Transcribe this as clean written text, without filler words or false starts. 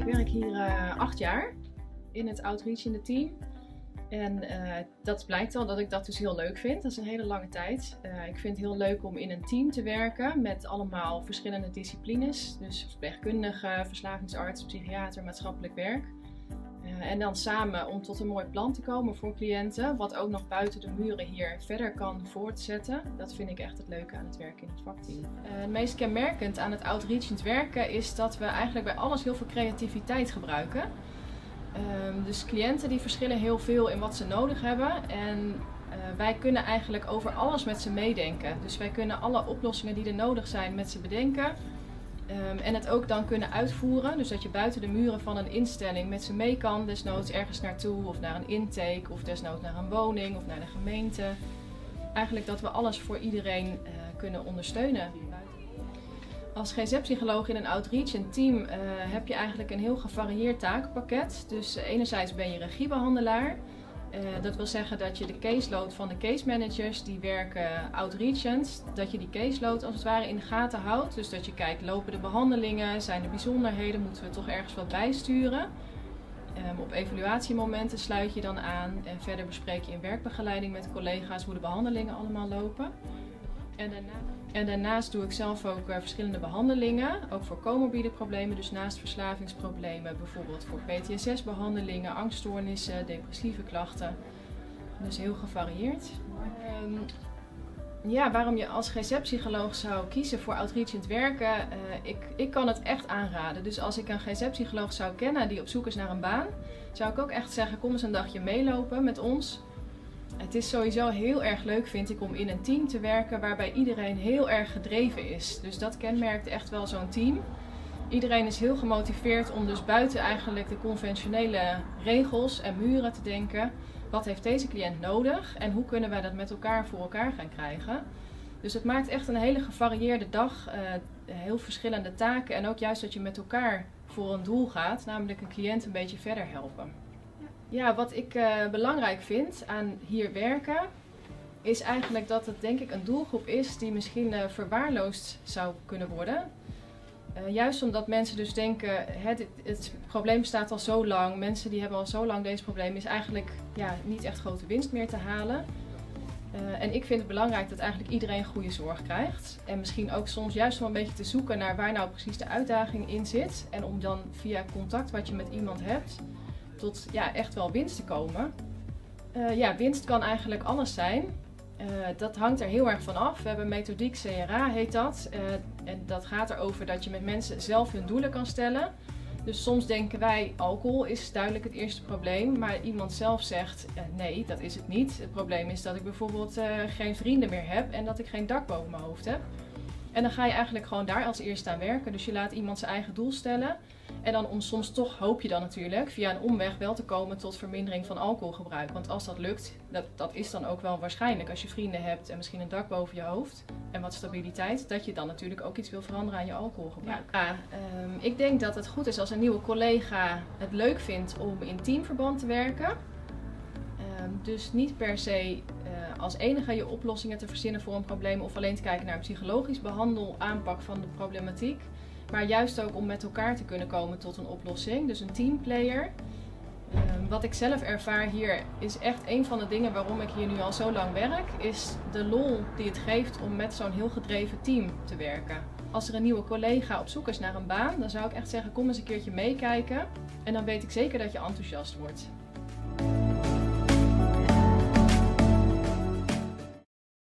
Ik werk hier 8 jaar in het Outreach in het team. En dat blijkt al dat ik dat dus heel leuk vind. Dat is een hele lange tijd. Ik vind het heel leuk om in een team te werken met allemaal verschillende disciplines. Dus verpleegkundige, verslavingsarts, psychiater, maatschappelijk werk. En dan samen om tot een mooi plan te komen voor cliënten. Wat ook nog buiten de muren hier verder kan voortzetten. Dat vind ik echt het leuke aan het werken in het vakteam. Het meest kenmerkend aan het outreachend werken is dat we eigenlijk bij alles heel veel creativiteit gebruiken. Dus cliënten die verschillen heel veel in wat ze nodig hebben. En wij kunnen eigenlijk over alles met ze meedenken. Dus wij kunnen alle oplossingen die er nodig zijn met ze bedenken. En het ook dan kunnen uitvoeren. Dus dat je buiten de muren van een instelling met ze mee kan. Desnoods ergens naartoe of naar een intake of desnoods naar een woning of naar de gemeente. Eigenlijk dat we alles voor iedereen kunnen ondersteunen. Als GZ-psycholoog in een outreach team heb je eigenlijk een heel gevarieerd takenpakket. Dus enerzijds ben je regiebehandelaar. Dat wil zeggen dat je de caseload van de case managers die werken outreachend, dat je die caseload als het ware in de gaten houdt. Dus dat je kijkt, lopen de behandelingen, zijn er bijzonderheden, moeten we toch ergens wat bijsturen. Op evaluatiemomenten sluit je dan aan en verder bespreek je in werkbegeleiding met collega's hoe de behandelingen allemaal lopen. En daarnaast doe ik zelf ook verschillende behandelingen, ook voor comorbide problemen, dus naast verslavingsproblemen, bijvoorbeeld voor PTSS-behandelingen, angststoornissen, depressieve klachten. Dus heel gevarieerd. Waarom je als GZ-psycholoog zou kiezen voor outreachend werken, ik kan het echt aanraden. Dus als ik een GZ-psycholoog zou kennen die op zoek is naar een baan, zou ik ook echt zeggen, kom eens een dagje meelopen met ons. Het is sowieso heel erg leuk, vind ik, om in een team te werken waarbij iedereen heel erg gedreven is. Dus dat kenmerkt echt wel zo'n team. Iedereen is heel gemotiveerd om dus buiten eigenlijk de conventionele regels en muren te denken. Wat heeft deze cliënt nodig en hoe kunnen wij dat met elkaar voor elkaar gaan krijgen? Dus het maakt echt een hele gevarieerde dag, heel verschillende taken en ook juist dat je met elkaar voor een doel gaat, namelijk een cliënt een beetje verder helpen. Ja, wat ik belangrijk vind aan hier werken, is eigenlijk dat het denk ik een doelgroep is die misschien verwaarloosd zou kunnen worden. Juist omdat mensen dus denken, het probleem bestaat al zo lang, mensen die hebben al zo lang deze probleem, is eigenlijk niet echt grote winst meer te halen. En ik vind het belangrijk dat eigenlijk iedereen goede zorg krijgt. En misschien ook soms juist wel een beetje te zoeken naar waar nou precies de uitdaging in zit. En om dan via contact wat je met iemand hebt, tot echt wel winst te komen. Winst kan eigenlijk alles zijn. Dat hangt er heel erg van af. We hebben methodiek CRA heet dat. En dat gaat erover dat je met mensen zelf hun doelen kan stellen. Dus soms denken wij, alcohol is duidelijk het eerste probleem. Maar iemand zelf zegt, nee, dat is het niet. Het probleem is dat ik bijvoorbeeld geen vrienden meer heb en dat ik geen dak boven mijn hoofd heb. En dan ga je eigenlijk gewoon daar als eerste aan werken. Dus je laat iemand zijn eigen doel stellen. En dan soms toch hoop je dan natuurlijk via een omweg wel te komen tot vermindering van alcoholgebruik. Want als dat lukt, dat is dan ook wel waarschijnlijk als je vrienden hebt en misschien een dak boven je hoofd en wat stabiliteit, dat je dan natuurlijk ook iets wil veranderen aan je alcoholgebruik. Ik denk dat het goed is als een nieuwe collega het leuk vindt om in teamverband te werken. Dus niet per se als enige je oplossingen te verzinnen voor een probleem of alleen te kijken naar een psychologisch aanpak van de problematiek. Maar juist ook om met elkaar te kunnen komen tot een oplossing. Dus een teamplayer. Wat ik zelf ervaar hier is echt een van de dingen waarom ik hier nu al zo lang werk. Is de lol die het geeft om met zo'n heel gedreven team te werken. Als er een nieuwe collega op zoek is naar een baan, dan zou ik echt zeggen kom eens een keertje meekijken. En dan weet ik zeker dat je enthousiast wordt.